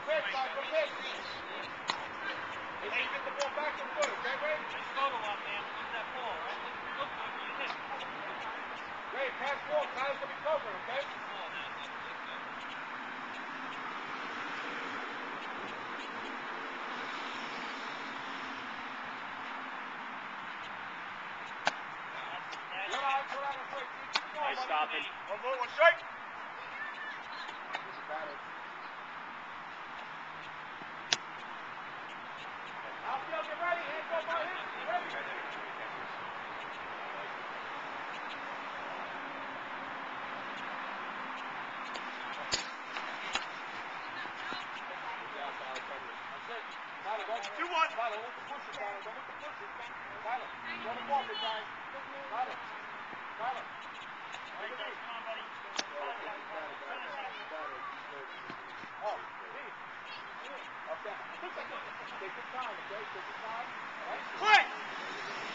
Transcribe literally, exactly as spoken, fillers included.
pitch, guys, go pitch. Hey, you get the ball back and good, okay, Ray? Just photo up, man. What's that ball, right? Look good. You hit. Ray, pass ball. Tyler's going to be covering, okay? Ball now. Look good. Nice stopping. One more, one strike. Outfield, get ready. Hands up on him. Ready. Two one. Tyler, don't push it, Tyler. Don't push it. Tyler, throw the ball, big guy. Tyler. Tyler. Come on, buddy. Oh, please. Okay. Take your time, okay? Take your time. All right? Quick!